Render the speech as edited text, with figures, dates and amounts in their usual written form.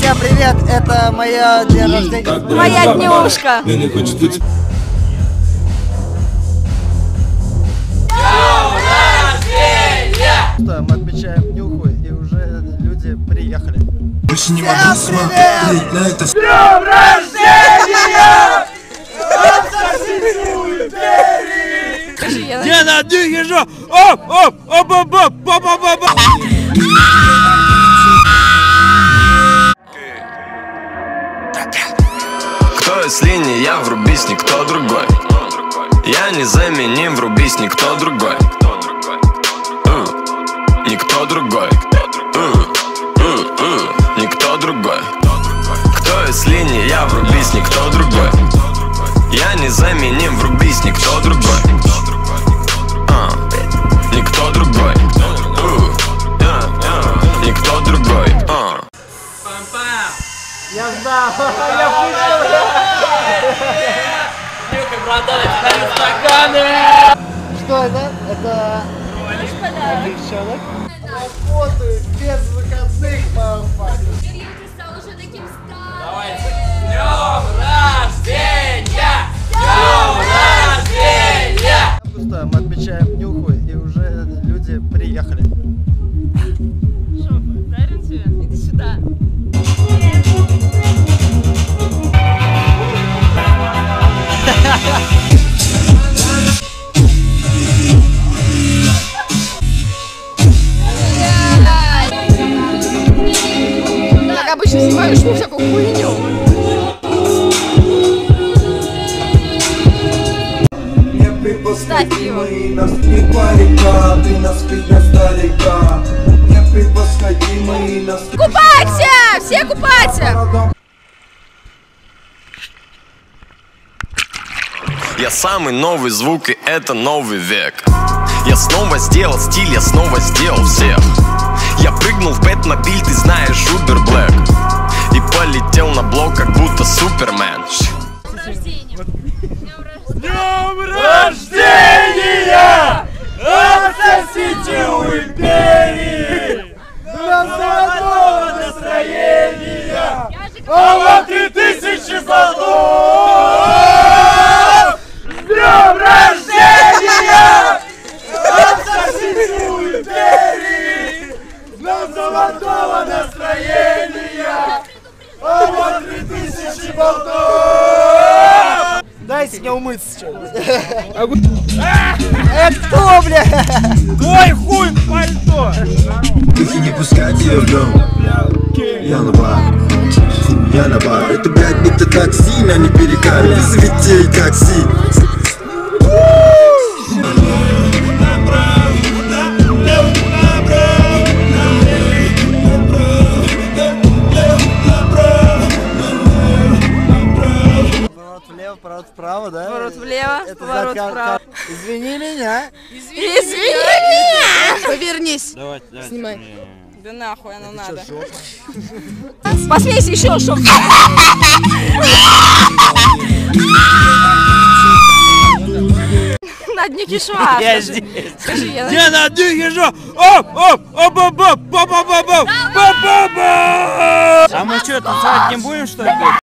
Всем привет, это моя день рождения. Моя днюшка. Мы отмечаем днюху, и уже люди приехали. Больше не могу смотреть на это. С днем рождения! Я на днюхе жо! Оп! Кто если не я, врубись никто другой. Я незаменим, врубись никто другой. Никто другой. Никто другой. Кто если не я, врубись никто другой. Я незаменим, врубись никто другой. Никто другой. Никто другой. Я знал, я включил. Что это? Это девчонок. Работаю без выходных, мамафаки. Давайте. С днем рождения! С днем рождения! Августа мы отмечаем днюху, и уже люди приехали. Что, дарим тебе? Иди сюда. Так обычно снимаешь всякую хуйню. Ставь пиво. Купайся! Все купаться! Я самый новый звук, и это новый век. Я снова сделал стиль, я снова сделал всех. Я прыгнул в Бэтмобиль, ты знаешь, Uber Black. И полетел на блок, как будто Супермен. С днем рождения! Отсосите у империи! Для золотого настроения! А вам 3000 золотов! С днем рождения! Отсосите у империи! Для золотого настроения! А вам 3000 болтов! Дайте мне умыться сейчас. Это кто, бля? Твой хуй в пальто! Ты не пускать ее в дом. Я на бар. Я на бар. Это, блядь, будто такси, но не перекали. Светей такси. Поворот вправо, да? Поворот влево, Это поворот вправо. Извини меня. Извини меня! Повернись. Давай. Снимай. Да нахуй оно надо. Посмейся еще, чтоб... На дне кишва. Я здесь. Скажи, Я на днюхе жо! А мы что, танцевать не будем, что ли?